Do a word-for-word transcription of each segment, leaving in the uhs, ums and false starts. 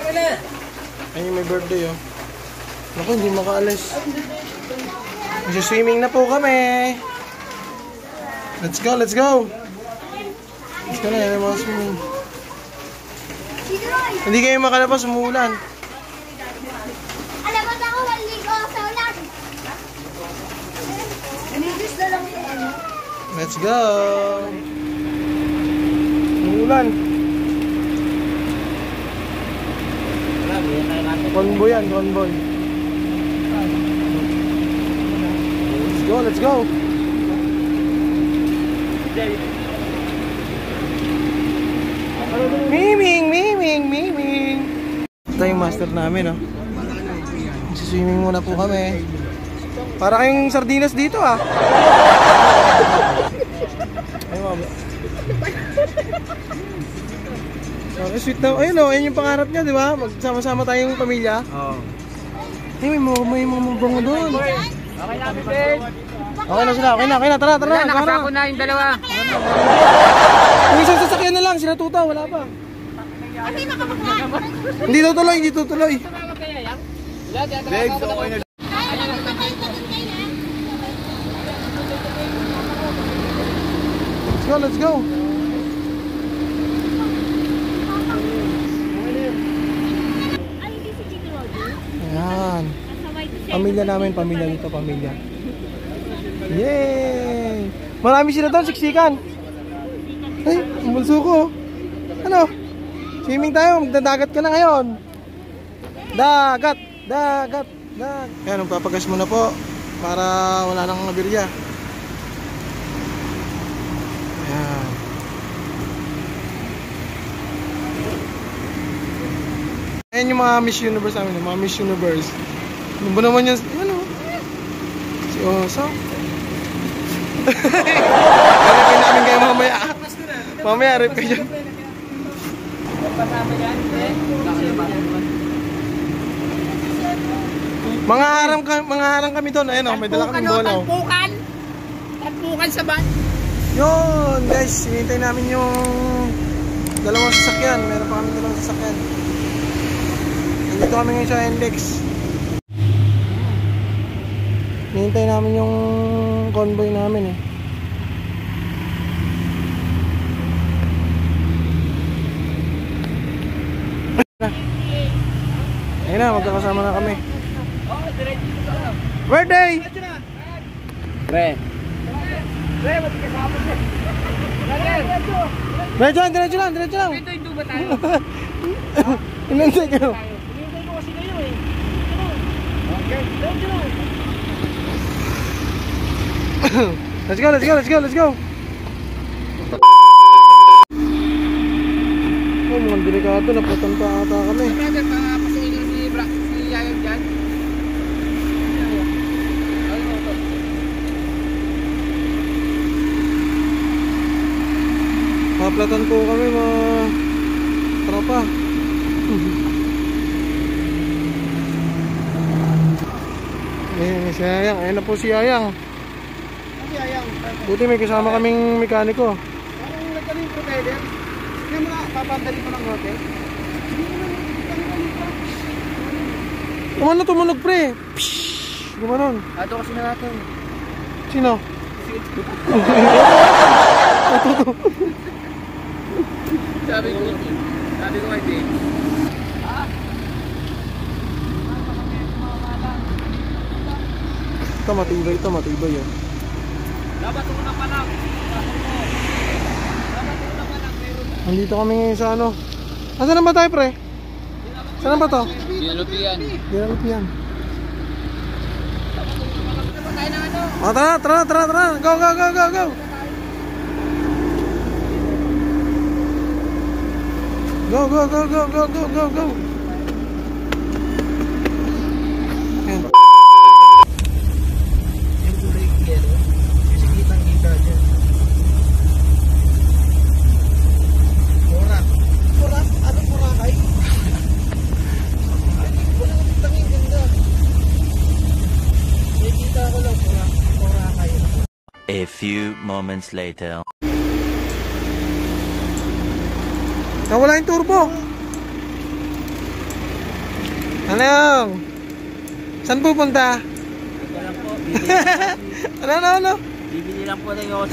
Ayun, may birthday oh. Naku, hindi makaalis. Mag-swimming na po kami. Let's go, let's go. Let's go na, yan ang mga swimming. Hindi kayo makalabas, umuulan. Alam mo na ako, maligo sa ulan. Nanilis na lang yung ano. Let's go. Umuulan. Convoy yan, convoy. Let's go, let's go. Miming, miming, miming. Ito yung master namin, oh. Swimming muna po kami. Para kayong sardinas dito, ah. Ay, mama. Okay, sweet na. Ayun, oh, ayun yung pangarap niya, di ba? Magsama-sama tayong pamilya. Oo. Oh. Ay, may mga may mga bango doon. Okay na, Bibig. Okay na sila, okay na, okay na, tara, tara. Wala, nakasako na yung dalawa. Yung isang sasakyan na lang, sila tuta, wala pa. Kasi nakapaglaan. Hindi tutuloy, hindi tutuloy. Big, okay na. Let's go, let's go. Ayan. Pamilya namin, pamilya dito, pamilya. Yay! Marami sila doon, siksikan. Ay, ang bulso ko. Ano? Swimming tayo, magdadagat ka na ngayon. Dagat, dagat, dagat. Ayan, magpapagas muna po para wala nang nabirya. Ayan. Ayan yung mga Miss Universe namin, yung mga Miss Universe. Ano ba naman yung, ano? Si Oso. Harapin namin kayo mamaya. Mamaya harap kayo. Mga harang kami, mga harang kami doon. Ayun oh, may dala kaming bola. Tampukan. Tampukan sa ban. Yun, guys, hinintay namin yung dalawang sasakyan. Meron pa kami dalawang sasakyan. Nandito kami ngayon sa Index. Hinintay namin yung convoy namin eh. Ayun na, magkakasama na kami. Birthday! Pre. Diretso lang, diretso lang, diretso lang. Ito yung ba tayo? Inantay kayo. Hinintay ko kasi kayo eh. Okay, diretso lang. Let's go, let's go, let's go, let's go. Oh, mukhang delikado, naputan pa ata kami. Brother, pasukin nyo si Bra, si Yayang dyan. Maplatan po kami mga tropa. Ayun si Yayang, ayun na po si Yayang. Buti may kasama kaming mekaniko. Anong nagkano yung provider? Hindi mo na, papandali mo ng hotel? Kumano tumunog pre? Pshhh! Gumanon. Ato kasi na natin. Sino? Sabi ko, sabi ko kay Dave. Ito matibay, ito matibay yun. Dapat mo na pa lang. Nandito kami ngayon sa ano. Asan na ba tayo pre? Saan ba to? Dinalupian. Dinalupian. Oh, tara, tara, tara, tara. Go, go, go, go, go. Go, go, go, go, go, go, go, go. Ayan. Yung kulay yellow. Kasi kitang-kita dyan. Porak. Porak? Ano porakay? Hindi ko lang kitang-in ganda. May kita ko lang porak. Porakay. A few moments later. Nawala yung turbo. Ano? Saan pupunta? Wala po. Ano, ano, ano? Bibili lang po ng yosi.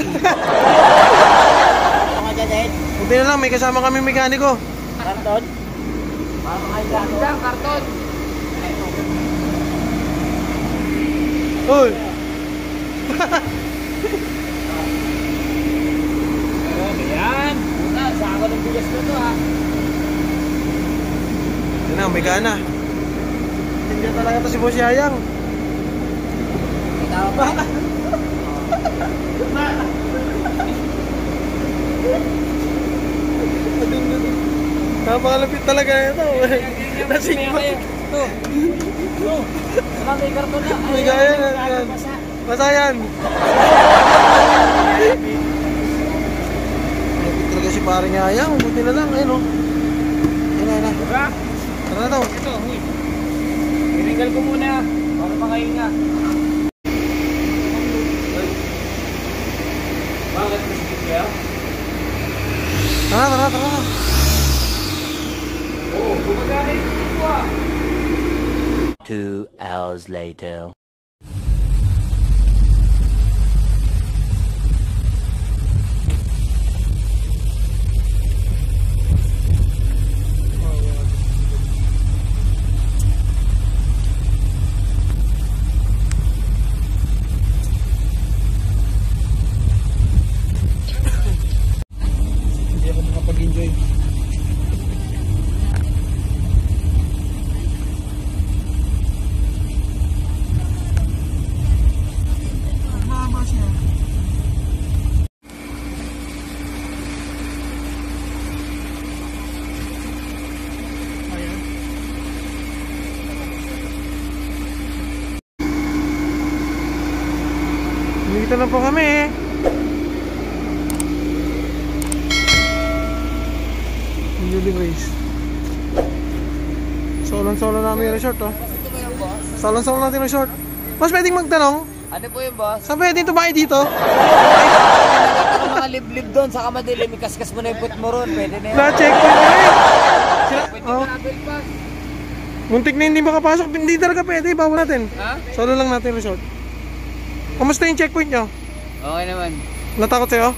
Mga dyan, Buti na lang, may kasama kami mekaniko. karton. Para mga karton. Karton. Uy! Yan. Puta, sako ng bigas ko to ha. Yan na, may gana. Hindi talaga to si Boss Yayang. Ikaw ba? Napakalapit talaga ito. Nasing mo. Ito. Ito. Wala may karton na. May gaya na yan. Basa yan. Napit talaga si paring Yayang. Buti na lang. Ayun o. Ayun na. Diba? Tara na daw. Ito, huy. Irigal ko muna. Para makahinga. Bakit masikip kaya? Tara, tara, tara. Oo, gumagana yung ko ah. Two hours later. Hindi ako makapag-enjoy. Mama siya. Ayan. Dito na po kami eh. Newly raised. Solon-solo namin yung resort, oh. Ito ba yung boss? Solon-solo natin yung resort. Mas pwedeng magtanong, Ano po yung boss? saan pwedeng tumayo dito? Nakita ko mga liblib doon, saka madilim, ikaskas mo na yung put mo ron, pwede na yun. Na-checkpoint na eh. Sila, Pwede oh, ka travel pass. muntik na hindi makapasok. Hindi talaga pwede, bawal natin. Ha? Solo lang natin yung resort. Kamusta yung checkpoint nyo? Okay naman. Natakot sa'yo?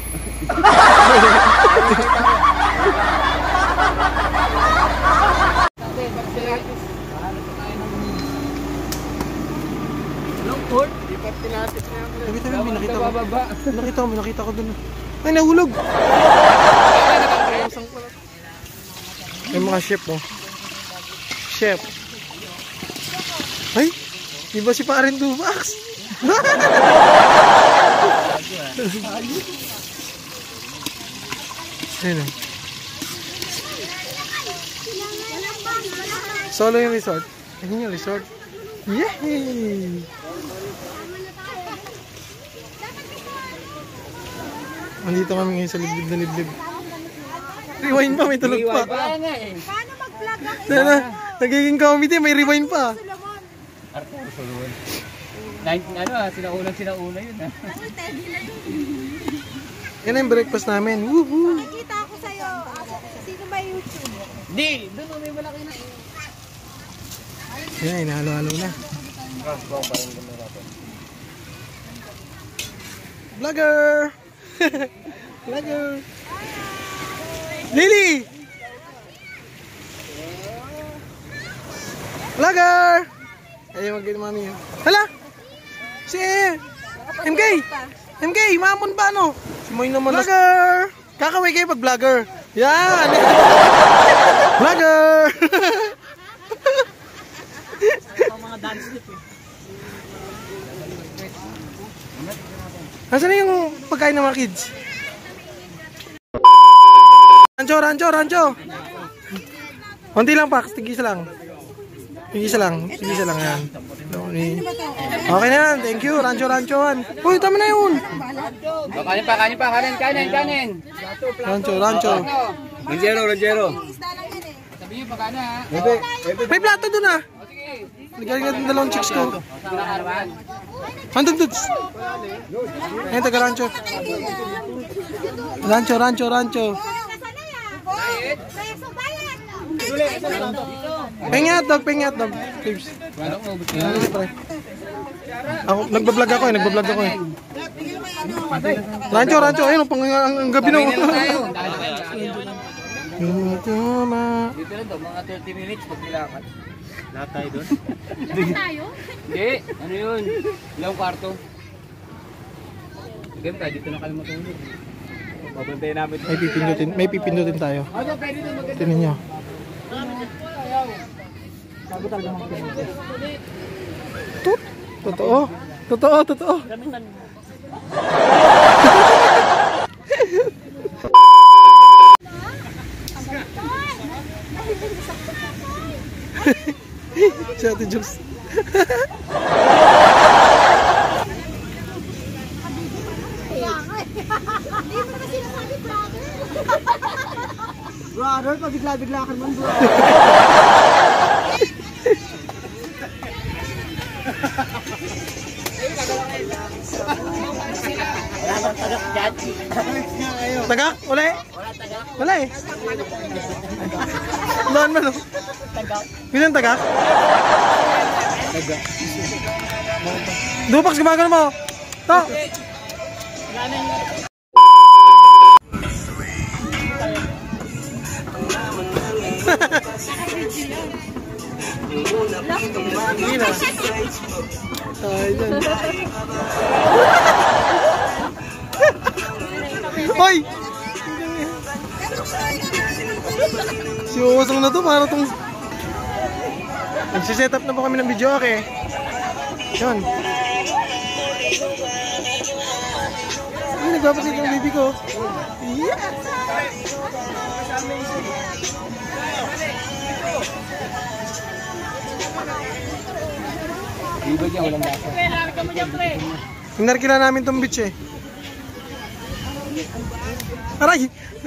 Longport? Di pa tinatip na ako. Tabi tabi, may nakita ko. Bababa. Nakita ko, may nakita ko dun. Ay, nahulog. May mga chef, oh. Chef. Ay, di ba si Paren Dumax? Ayun, oh. Solo yung resort. Ayun yung resort. Yay! Andito kami ngayon sa liblib na liblib. Rewind pa, may tulog pa. Wala nga eh. Paano mag-vlog ang Sana, nagiging comedy, may rewind pa. Solomon? Arthur Solomon. Nine, ano ah, sinaunang sinauna yun ah. Uy, Teddy na dun. Yan ang breakfast namin. Woohoo! Nakikita ako sa'yo. Ako, sino ba YouTube? Di, doon may malaki na. Yan, inahalo-halo na. Vlogger! Vlogger! Lily! Vlogger! Ayaw mag-gano mami yun. Hala! Si M K! M K, mamon ba ano? Si Moy naman. Vlogger! Kakaway kayo pag vlogger. Yan! Vlogger! Mga dance clip eh. Nasaan na yung pagkain ng mga kids? Rancho, rancho, rancho! Konti lang pa, tigisa lang. Tigisa lang, tigisa lang yan. Okay na yan, thank you, rancho, ranchoan. Uy, tama na yun! Kanin pa, kanin pa, kanin, kanin, kanin. Rancho, rancho. Ranjero, ranjero. Sabi niyo pa kanin ha. May plato dun ah! O sige. Nagaling natin dalawang chicks ko. Nakarawan. Andun dudes! Ayun, taga rancho. Rancho, rancho, rancho. Kaya sa bayan. Pengi hotdog, pengi hotdog. Tips. Ako, nagbablog ako eh, nagbablog ako eh. Rancho, rancho, ayun, pang ang gabi na. Dito Dito lang daw, mga thirty minutes pag nilakad. Lahat tayo doon? Tayo? Hindi, ano yun? Ilang kwarto? Game tayo, dito na kami matulog. Mabantayin namin. May pipindutin, may pipindutin tayo. Tingnan niyo. Tut, totoo. Totoo, totoo. Si Ate Jokes. Hindi mo naman sinasabi, brother. Brother, pabigla-bigla ka naman, bro. Tagak? Wala eh? Wala eh. Doon man oh. Bilang tagak? Tagak. Dupax, gumagano mo. To. Hindi na. Tayo dyan. Hoy! Si Uwasang na to, para itong nagsiset up na po kami ng video, okay? Yan. Ay, nagpapasit yung baby ko. Yeah! Ibig yan, walang basa. Hinarkila namin tong beach eh. Aray!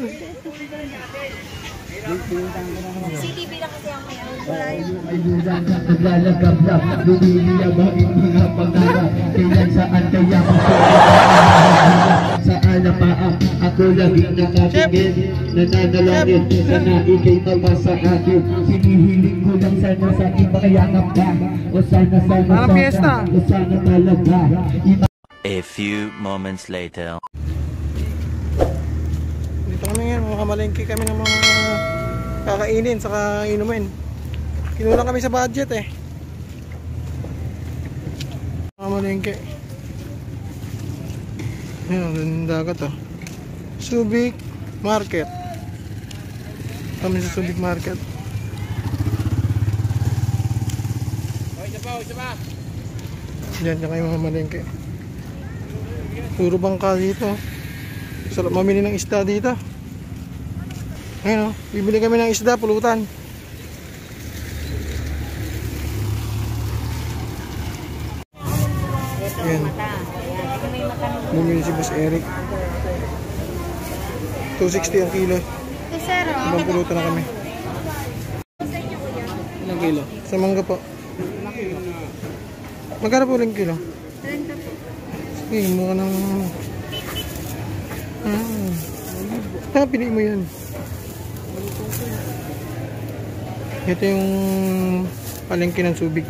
C T V lang kasi ang may Naglalagab na, lumiliyab ang mga pangarap. Kailan saan kaya saan na paa ako laging nakatingin. Nananalangin, sana ikay mabasa akin. Sinihiling ko lang sana sa iba kaya ka ba? O sana sana sana, o sana talaga. A few moments later. Dito kami ngayon, makamalengke kami ng mga kakainin saka inumin. Kinulang kami sa budget eh. Makamalengke. Ayan, ang dagat oh. Subic Market. Kami sa Subic Market. Diyan na kayo makamalengke. Puro bangka dito. Sarap mamili ng isda dito. Ayun o, bibili kami ng isda, pulutan. Ayan. Bumili si Boss Eric. two sixty ang kilo. Ibang pulutan na kami. Ilang kilo? Sa mangga po. Magkano po uling kilo? trenta po. Sige, mukha ng... Ah, ah, pili mo yan. Ito yung palengke ng Subic.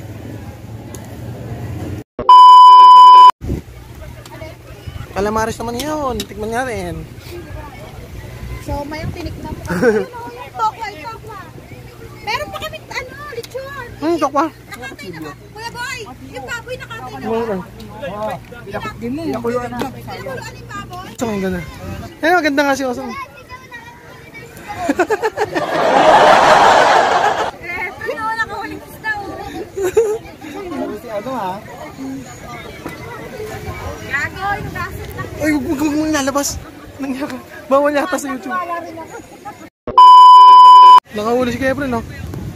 Calamares naman yun. Tikman natin. So, may yung tinikman po. Ayun o, yung tokwa, yung tokwa. Meron pa kami, ano, lechon. Hmm, tokwa. Nakatay na ba? Kuya boy, yung baboy nakatay na ba? Ano Pinakuluan yung baboy? Osong ang ganda. Eh, maganda nga si Osong. Ano, nakahuling isda o. Si ano ha? Gago, yung gasot na. Ay, huwag huwag mo ilalabas. Nangyaka. Bawal yata sa YouTube. Nakahuli si Kefren, no?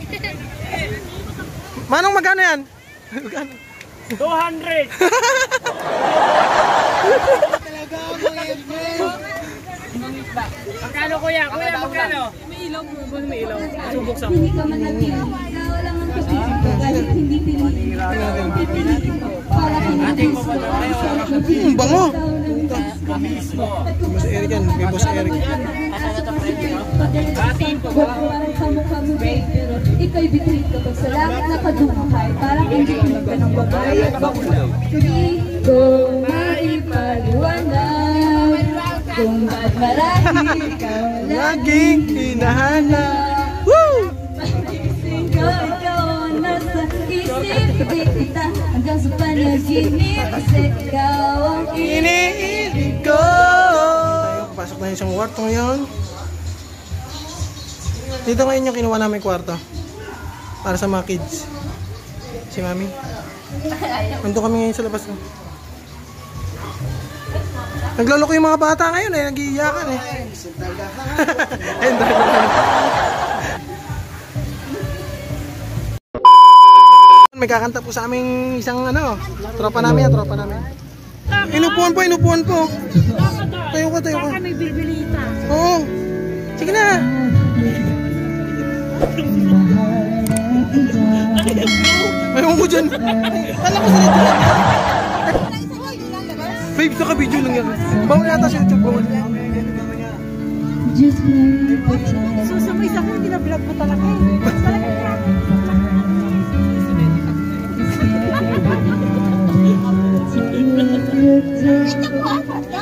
Manong, magkano yan? Magkano? two hundred! Magkano kuya? Kuya, magkano? May ilaw po. May ilaw. Subok sa Hindi ka man nag-iiyak, wala nga pag-ibig kahit hindi pinili. Para pinili. Ang bango! Boss Eric yan, may Boss Eric. Parang kamukha mo babe, pero ikaw'y bitreat kapag sa langit nakadungkay. Parang engineer ka ng babae at bakla. Di ko maipaliwanag kung ba't marahil ikaw Laging hinahanap. Woo! Pagising ko, ikaw ang nasa isip kita hanggang sa panaginip kasi ikaw ang Iniibig ko. Tayo, pasok na yung isang kwarto ngayon. Dito ngayon yung kinuha namin kwarto para sa mga kids. Si Mami. Nandun kami ngayon sa labas. No? Nagloloko yung mga bata ngayon eh, nag-iiyakan eh. May kakanta po sa aming isang ano, tropa namin yan, tropa namin. Inupuan po, inupuan po. Tayo ka, tayo ka. Baka may bilbilita. Oo. Sige na. Ayaw mo dyan. Kala ko sa ito. Babe, naka-video lang yan. Bawal yata sa YouTube. Bawal. Susumay sa akin, ginablog mo talaga eh. Ito po, apat ka?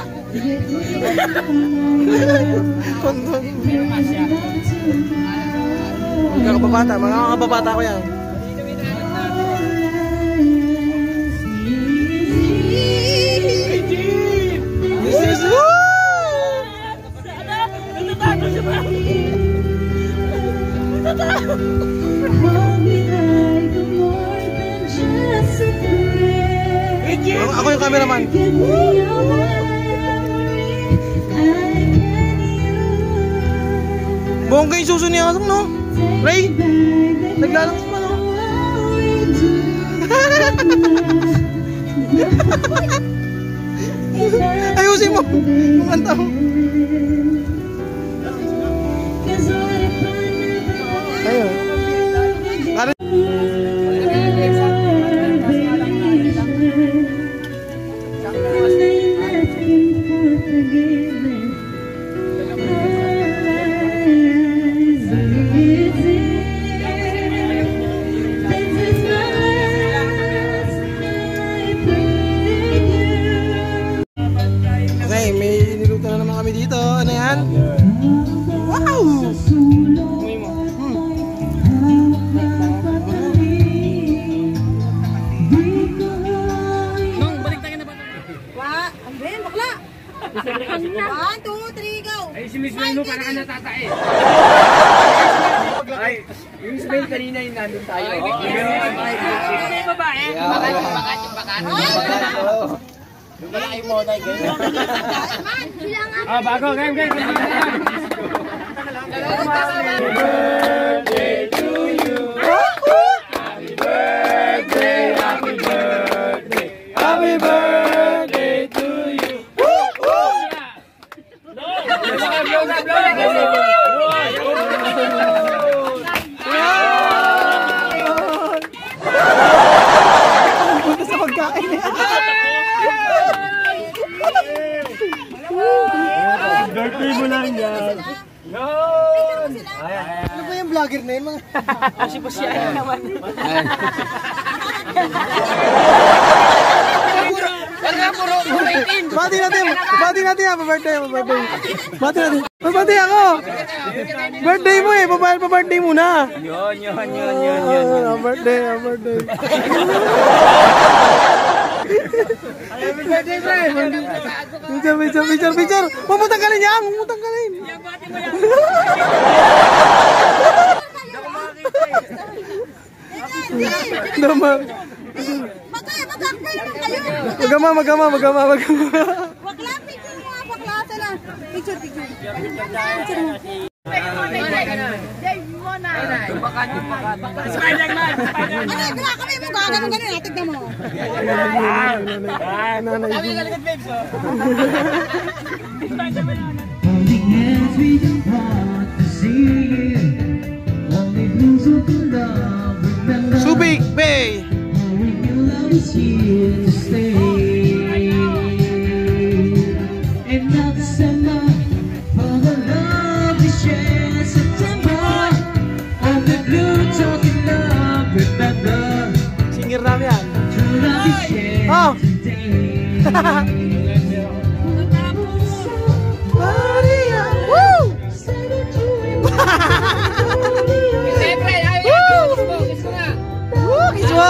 Kondon. Mga kababata, mga kababata ko yan. This is woo! Ako, ako yung cameraman. Bongga yung suso niya, no? Ray? Naglalang pa, no? Ayusin mo! Yung kanta mo. Ayun. Okay, may niluto na naman kami dito. Ano yan? Wow! Nung, balik tayo na ba? Wa, Andren, bakla. One, two, three, go. Ay, si Miss Melo para ka natatae. Ay, yung smell kanina yung nandun tayo. Ay, may babae. Bakat yung bakat yung bakat. Yung pala kayo mo tayo. Ah, bago. Game, game. Happy birthday to you. Happy birthday, happy birthday. Happy birthday to you. Punta sa pagkain eh. Birthday mo lang yan. Ano ba yung vlogger na yun? Pasipasyahin naman. Bati natin, bati natin ha, pa-birthday, pa-birthday. Bati natin, pa-birthday ako. Birthday mo eh, pa-birthday muna. Yun, yun, yun, yun, yun. Ah, birthday, ah, birthday. Happy birthday, pre! Picture, picture, picture, picture. Pumutang ka rin yan, pumutang ka rin. Yung bati mo yan. Naman. Magkaya, magkakay lang kayo. Magama, magama, magama, magama. Bakla, picture mo nga, bakla. Sala. Picture, picture. Dave mo na. Yung bakat, yung bakat. Spider-Man! Ano, gawa kami mo, gagano ganun, tignan mo. Nanay. Holding hands we don't want to see. Only blues of love. Remember Subic Bay. knowing your love is here to stay. Oh. Maria. Woo! Siyempre, ayaw yan. Kiss mo, kiss mo nga. Woo! Kiss mo!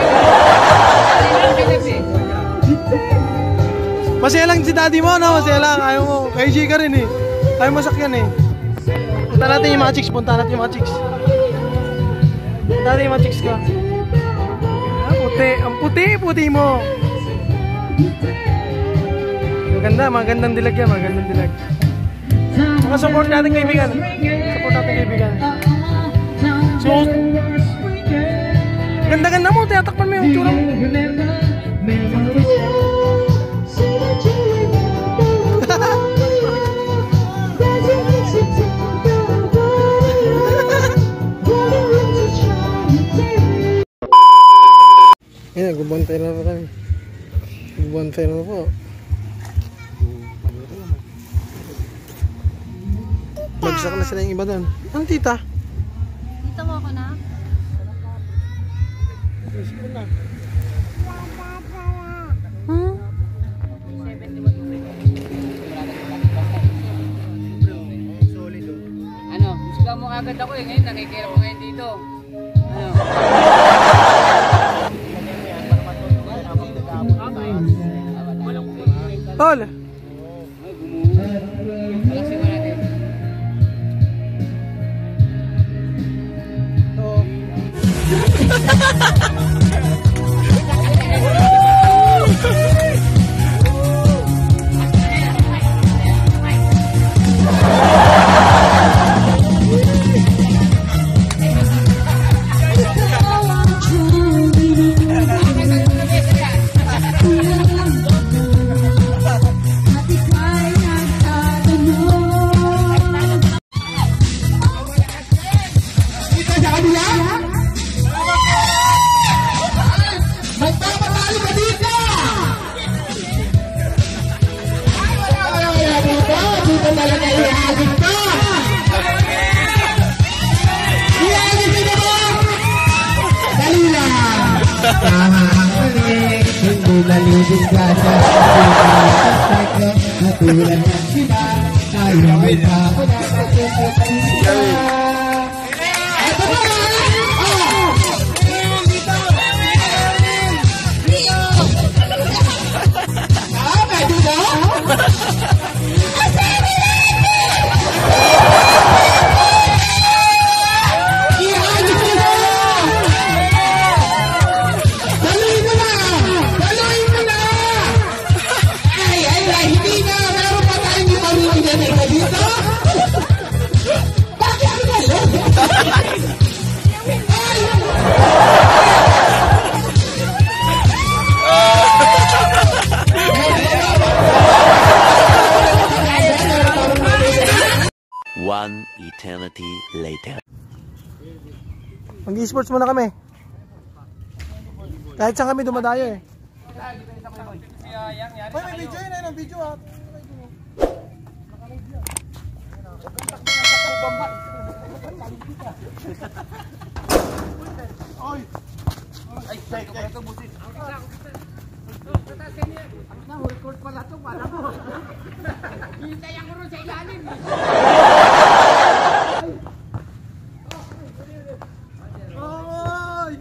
Masaya lang si daddy mo, no? Masaya lang. Ayaw mo. Kay G ka rin eh. Ayaw mo sakyan eh. Punta natin yung mga chicks. Punta natin yung mga chicks. Punta natin yung mga chicks ka. Ah, puti. Ang puti, puti mo. Maganda, magandang dilag yan. Magandang dilag. Mga support natin kaibigan. Support natin kaibigan. So, ganda-ganda mo. Tiyatakpan mo yung tsura mo. Ayan, nagbabantay na po kami. Nagbabantay na po. Magsak na sila yung iba doon. Ano tita? Dito mo ako na. Hmm? Ano, gusto mo agad ako eh. Ngayon, nakikira mo ngayon dito. Ano? Tol! Alasin mo natin. One eternity later. Mag-e-sports muna kami. Kahit saan kami dumadayo eh. Hoy, may video yun eh. May video ah. Oy! Ay, ay, ay, ito busit. Na, record pala ito, pala mo. Hintay ako rin sa ilalim. Oy!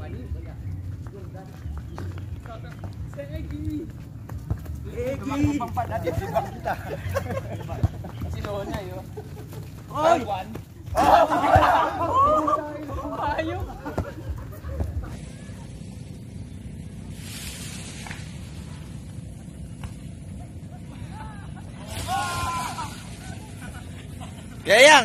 Egi! Egi! Sinuho niya yun. Oy! Ayaw! Yayang!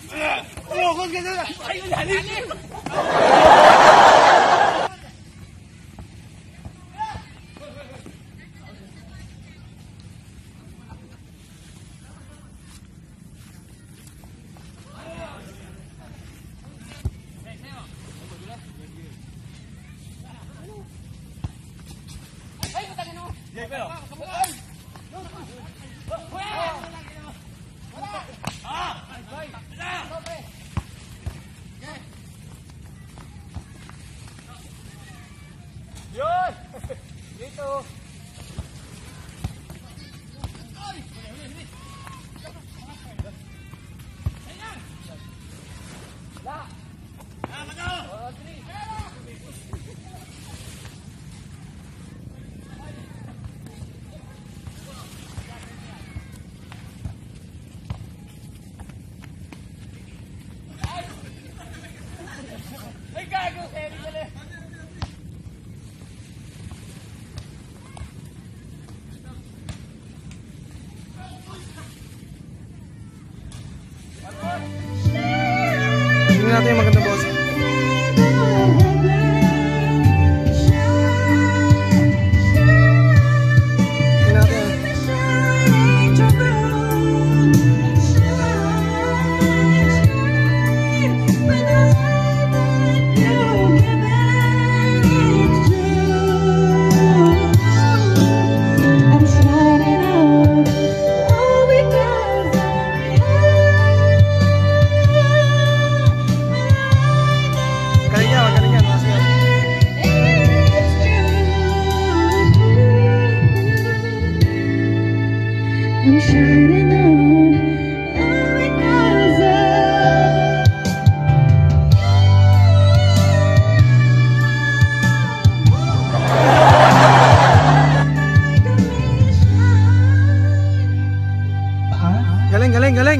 Tingnan natin yung magandang boss. Tingnan natin. Galing yan, galing yan. Mas yan. I'm shining on all because Galing, galing, galing.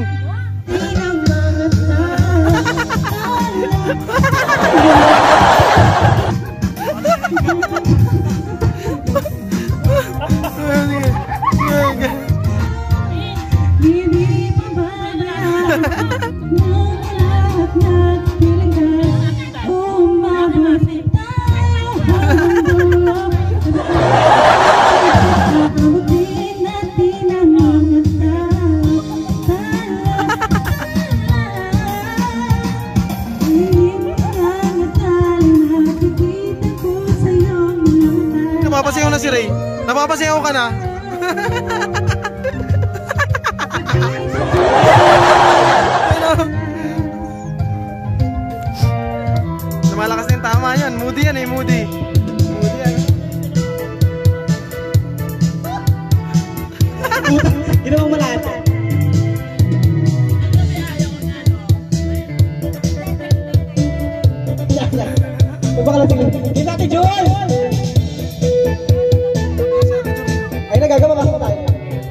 Hindi mababayaan ng lahat na piling ka. Umabot tayo hanggang dulo. Abutin natin ang mga hindi mo lang nataling napigitan ko sa'yo mga tayo. Napapasayaw na si Ray. Napapasayaw ka na. Lumalakas na yung tama yan. Moody yan eh, moody. Moody yan. Ginawang malata. Pagpakalasing. Hindi natin, Joel! Ay, nagagawa ka pa tayo.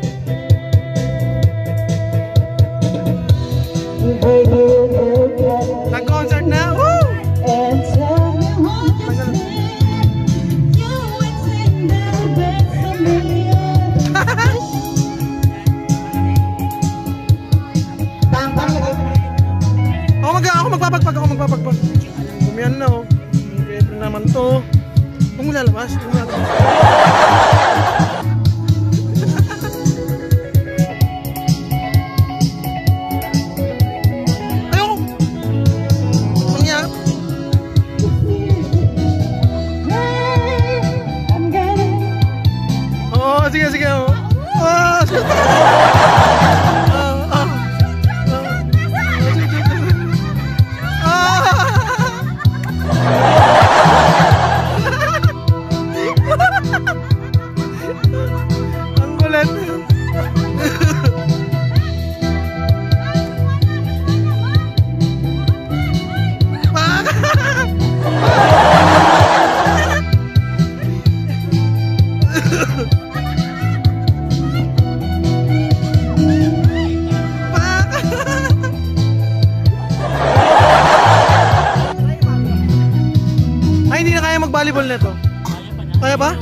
Nag-concert na. Woo! And tell me what you said. You would sing the best of me. Ako mag ako magpapagpag, ako magpapagpag. Bumiyan na oh. Pwede naman to. Huwag mo lalabas. Huwag mo lalabas. Ayoko. Mangyari. Oo, sige, sige. Oh, oh, sige. Ang kulit. Ay, hindi na kaya mag-volleyball nito. Kaya ba?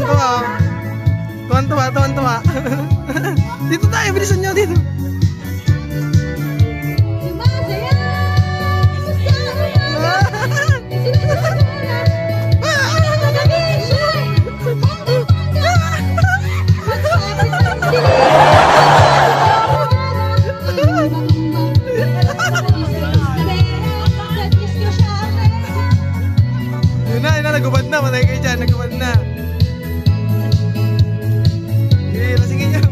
tuwan-tuwa. Tuwan-tuwa, tuwan-tuwa. Dito tayo, bilisan nyo dito. Yun na, yun na, nagubad na. Matay kayo dyan, nagubad na. Okay, lasingin nyo.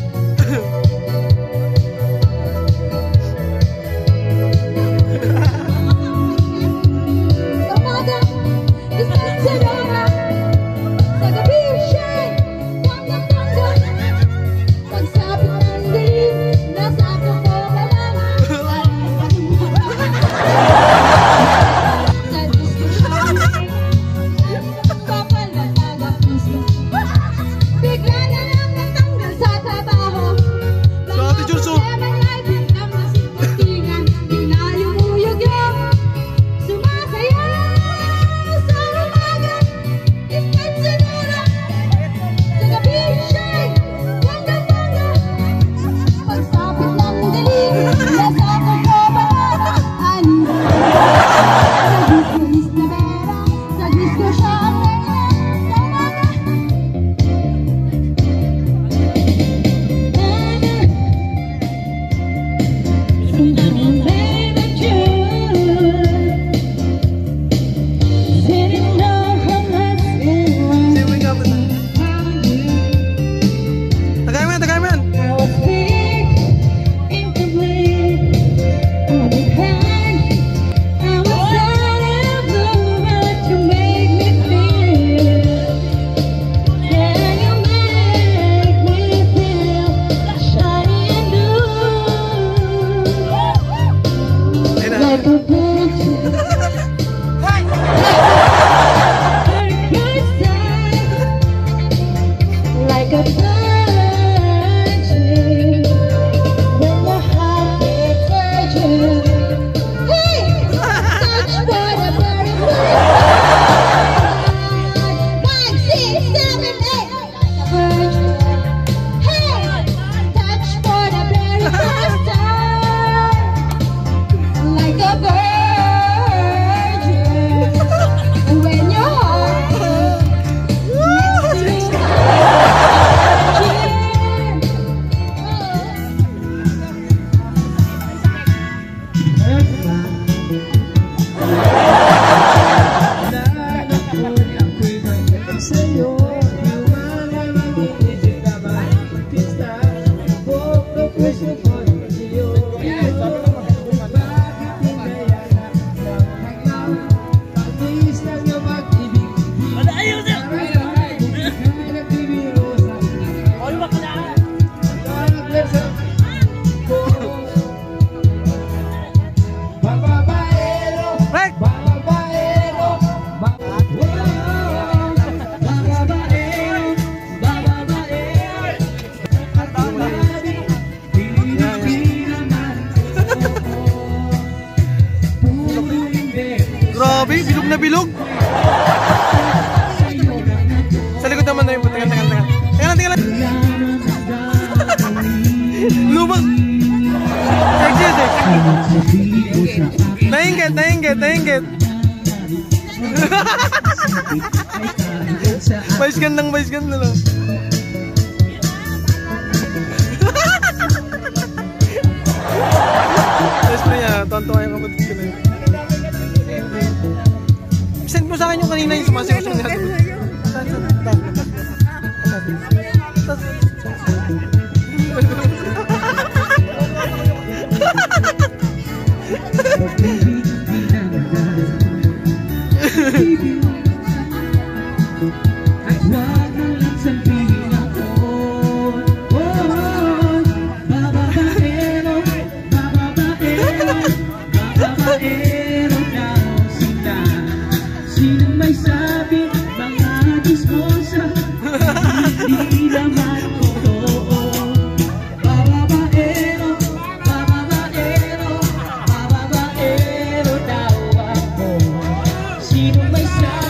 Grabe, bilog na bilog. Sa likod naman na yung puti. Teka, teka, teka. Teka lang, teka lang. Lumang. Sexy, sexy. Nainggit, nainggit, nainggit. Vice gandang, vice ganda lang. Tapos pa niya, tonto yung kapatid ko na yun. Send mo sa akin yung kanina yung sumasayaw siya niya. Sino may sabi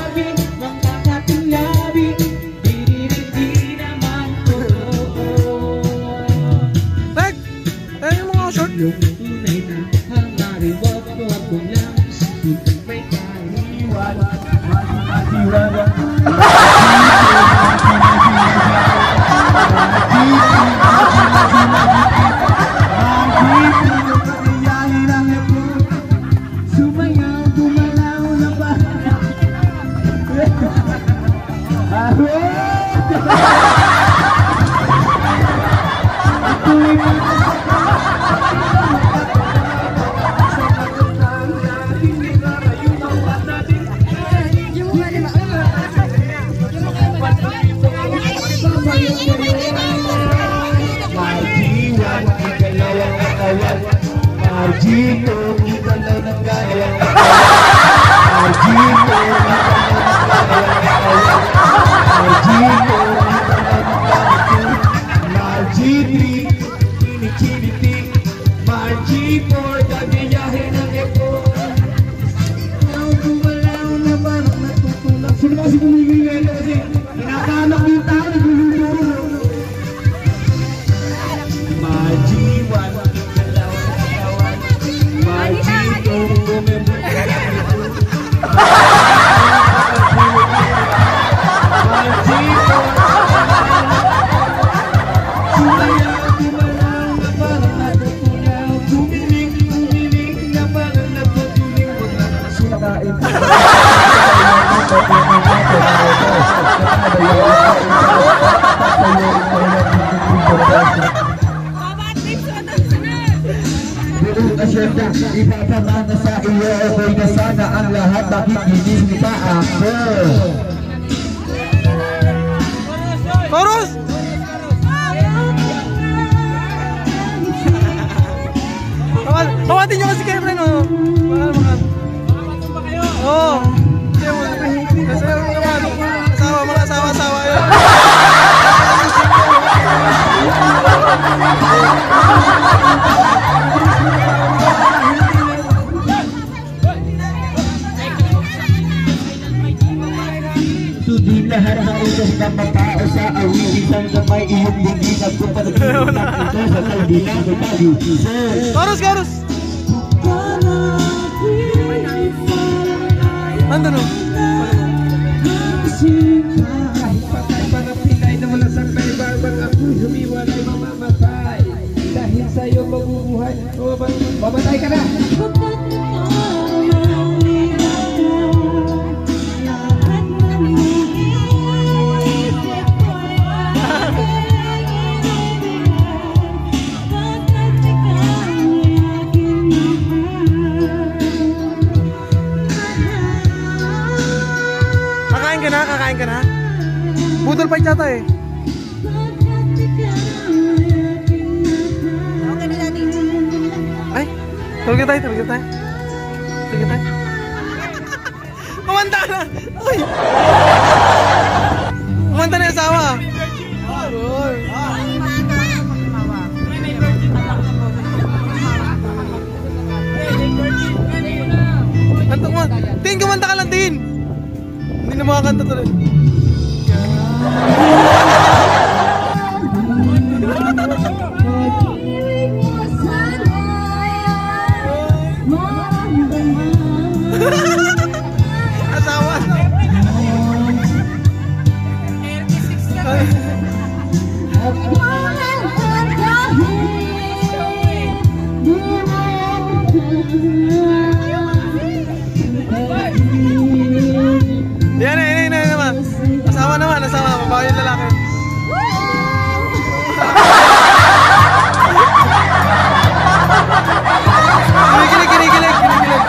Margito, igalaw ng gaya. Margito, Margito, Margitri, Chini-chiniti, Margi for gabiyahe ng epo. Now gumalaw na parang natutulak. Sino kasi bumibigay ito kasi pinakanak yung tao, nagluluturo. Margi, one. Ipapamana sa iyo, okay na sana ang lahat, bakit hindi pa ako? Chorus! Kawatin nyo kasi kayo, friend, oh. Mahal, mahal. Matumba kayo? Oo. Kasi naman, asawa, mga asawa-asawa yun. Sudin lahat ng utos ng matao sa awit, isang gamay iyong bugin at kung panaginap ito sa kaibigan may tayo. Chorus, chorus! Nandun, oh. Kahit patay pa ng pinay na wala sa may barbang ako'y humiwalay mamamatay. Dahil sa'yo mabubuhay, mamatay ka na! Kakain ka na, kakain ka na. Budol pa yata eh. Ay, tulog tayo, tulog tayo. Tulog tayo. Kumanta na! Uy! Kumanta na yung asawa. Uy! Antok mo! Tin, kumanta ka lang, Tin! Hindi na makakanta tuloy. Asawa na. Yan, yan, yan, yan naman. Asawa naman, asawa. Babae yung lalaki. Kinikilig, kinikilig, kinikilig.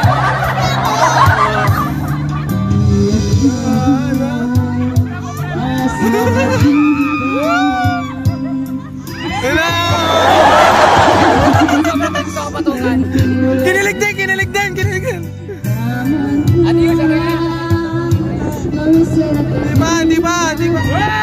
Kinilig din, kinilig din, kinilig din. Ano yun sa kanya? Diba, diba, diba.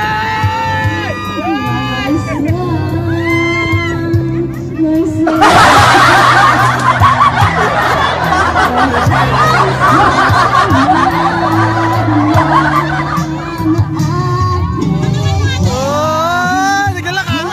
Oh, nagalak ka.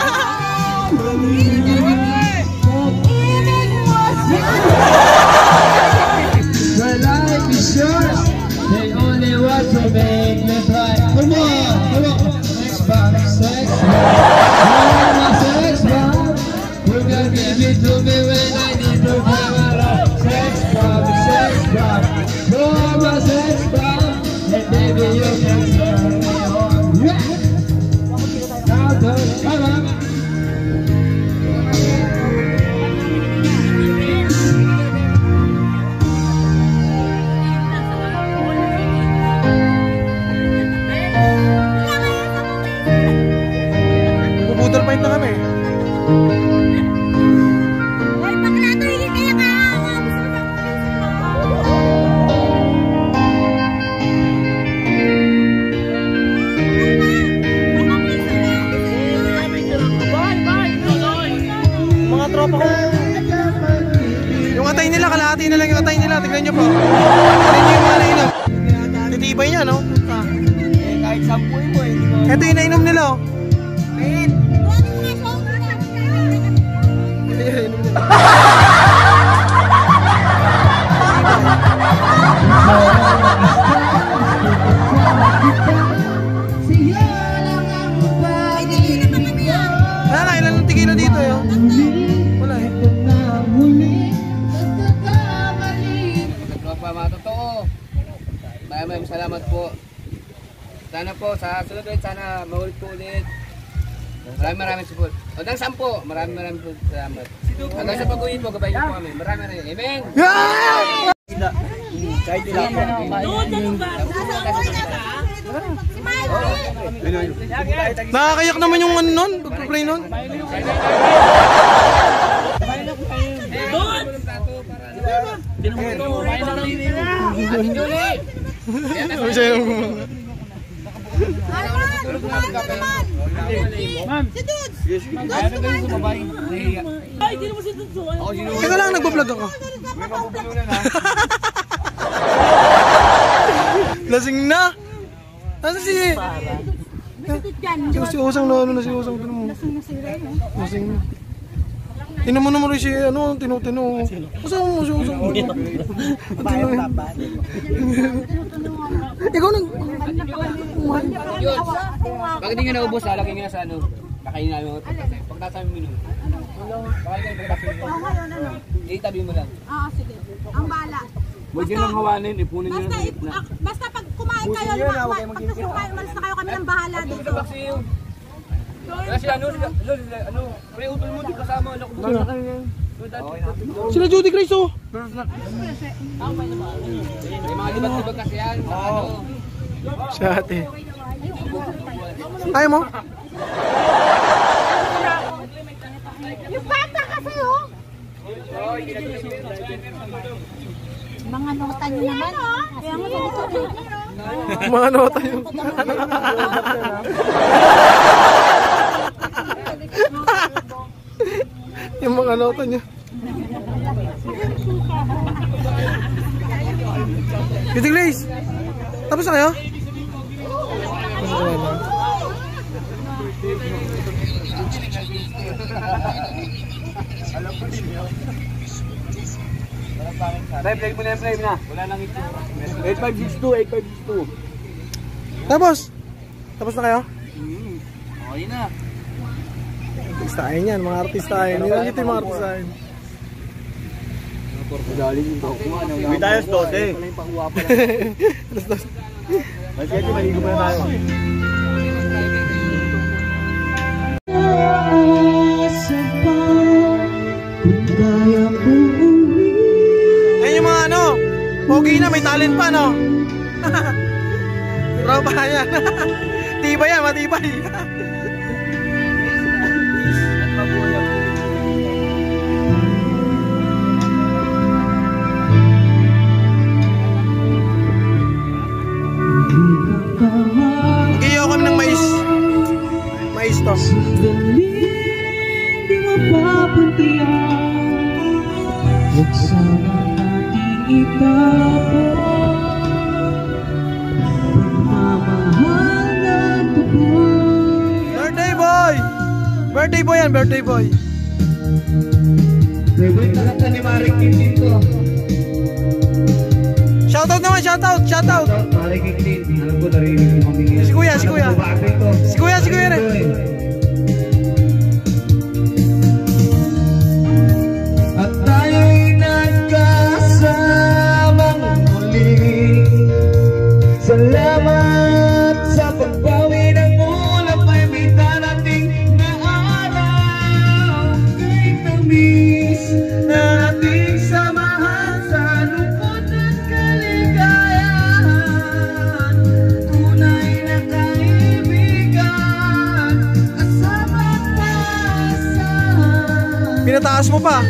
When life is yours, they only want to make me cry. Come on, come on. Sex bomb, sex bomb, sex bomb. You can give it to me when I need to have a love. Sex bomb, sex bomb, come on, sex bomb. And baby, you can turn me on. yan, oh. Puta. Eh, kahit sampuin mo, hindi mo. Ito yung nainom nila, oh. Men! Ito yung nainom nila. Wala na, ilan ng tigila dito, eh. Wala, eh. Tropa, mga totoo. Maraming maraming salamat po. Sana po, sa sunod ulit, sana maulit po ulit. Maraming maraming support. O, ng sampo, maraming maraming salamat. Hanggang sa pag-uwi po, gabayin po kami. Maraming maraming. Amen! Yeah! Kahit nila po. Nakakayak naman yung ano nun, pag-play nun. Teka lang, nagbablog ako. Lasing na! Nasaan si... Si Usang na ano na si Usang. Lasing na. Tinan mo naman rin si ano, tino-tino. Masama mo si Usang. Ikaw nang... Pag hindi nga naubos, lalagay nga sa ano. Kakain namin mo. Pag nasa amin minum. Kakain ka pagkakasin. Itabi mo lang. Oo, sige. Ang bala. Huwag yun ang hawanin, ipunin nyo Basta, ng gitna. ah, basta pag kumain kayo, pagkasukain, umalis na kayo kami ng bahala dito. Kasi ano, ano, pre utol mo, di kasama. Sila Judy Grace, oh. May mga libag-libag kasi yan. Ano. Si ate. Ayaw mo? Yung bata kasi, oh. Mga nota nyo naman. Kaya mo ganito dito. Mga nota yun. Yung mga nota niya. Judy Grace, tapos na kayo? Tapos na kayo. Drive, drive mo na yung drive na. Wala nang ito. eight five six two, eight five six two. Tapos? Tapos na kayo? Hmm. Okay na. Artistahin yan, mga artistahin. Nilang ito yung mga artistahin. Galing yung toko mo. May tayo sa dote. Tapos, tapos. Masiyete, maligo mo na tayo. Ayun yung mga ano, pogi na, may talent pa, no? Tropa yan. Tibay yan, matibay. Mag-iyo kami ng mais. Mais to. Di mapapuntiyan, huwag sana nating itapon pagmamahal na tupoy. Birthday boy! Birthday boy yan, birthday boy. Favorite talaga ni Marik Tintin to. Shoutout naman, shoutout, shoutout. Marik Tintin, alam ko narinig mo kami. Si Kuya, si Kuya. Si Kuya, si Kuya rin. At tayo'y nagkasamang muli. Salamat sa pagbawi ng ulap ay may darating na araw. Kahit tamis na ating samahan sa lungkot at kaligayahan. Tunay na kaibigan, kasaba't maasahan. Pinataas mo pa.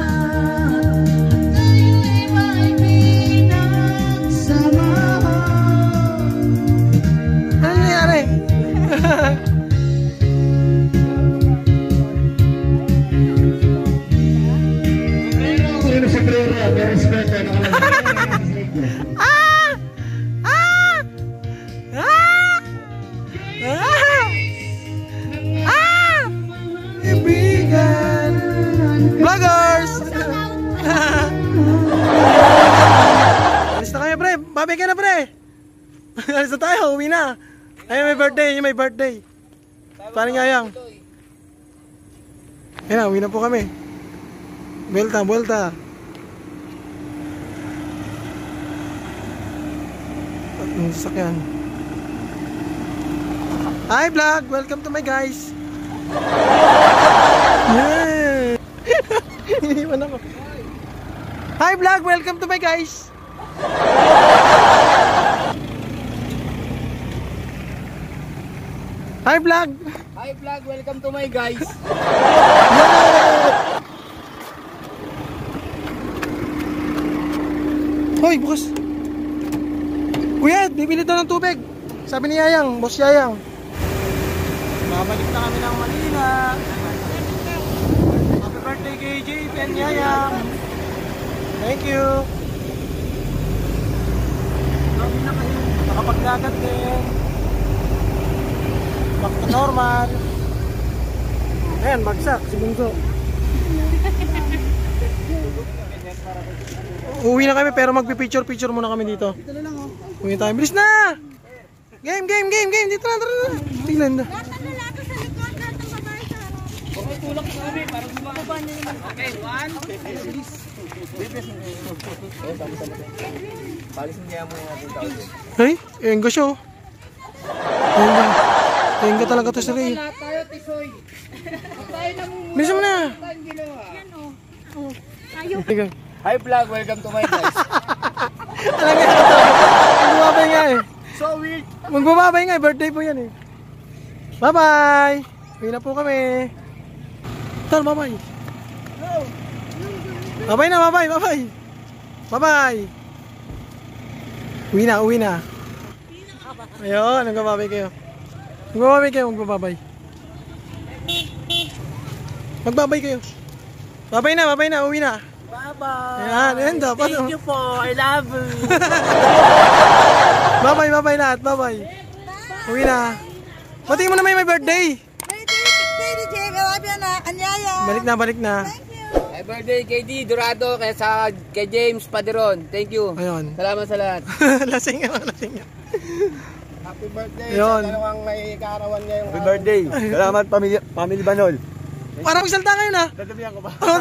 Ano nangyari? Ah! Ah! Magpabay ka na, pre. Alis na tayo, uwi na. Ayun, may birthday, yun may birthday. Paring Yayang. Ayun na, uwi na po kami. Buelta, buelta. At yung sasakyan. Hi vlog, welcome to my guys. Yeah. Iniwan ako. Hi vlog, welcome to my guys. Hi vlog. Hi vlog, welcome to my guys. Hoy, bukas. Kuya, bibili daw ng tubig. Sabi ni Yayang, boss Yayang. Babalik na kami ng Manila. Happy birthday kay J P and Yayang. Thank you. Kami na kayo. Nakapagdagat din. Back to normal. Ayan, bagsak si Bunso. Uwi na kami pero magpipicture-picture muna kami dito. Uwi tayo. Bilis na! Game, game, game, game! Dito na, tara na! Tingnan na. Lahat ng lalaki sa likod, lahat ng babae sa harap. Okay, tulak sa kami para bumaba niyo naman. Okay, one. Palisin niya mo yung ating tao. Ay, engga siya oh. Engga. Engga talaga to si Ray. Lahat tayo, tisoy. Tayo na muna. Bilis mo na! Yan o. Oh. Tayo. Tingnan. Hi vlog, welcome to my guys. Alam nga ito. Magbababay nga eh. So weird. Magbababay nga eh. Birthday po yan eh. Bye-bye. Uwi na po kami. Tal, bye-bye. Bye-bye na, bye-bye, bye-bye. Bye-bye. Uwi na, uwi na. Ayun, nagbababay kayo. Magbababay kayo, magbababay. Magbabay kayo. Bye-bye na, bye-bye na, uwi na. Bye-bye. Ayan, ayan dapat. Thank you po, I love you. Bye-bye, bye-bye lahat, bye-bye. Uwi na. Batiin mo na may may birthday. Lady J, marami na, kanyaya. Balik na, balik na. Happy birthday kay D. Dorado, kaya sa kay James Paderon. Thank you. Ayun. Salamat sa lahat. Lasing nga, lasing nga. Happy birthday Ayun. sa dalawang may kaarawan ngayong Happy birthday. Salamat pamilya, Family Banol. Para magsalta kayo na. Dadamihan ko ba? Oh,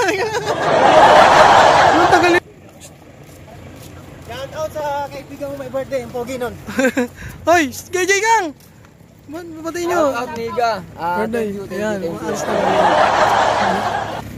Anong tagal yun? Shout out sa kaibigan mo may birthday, yung pogi nun. Hoy, K J Gang! Ba't babatiin nyo? Shout out Niga. Ah, Birthday. thank you, thank you, Ayan, thank you. alis na.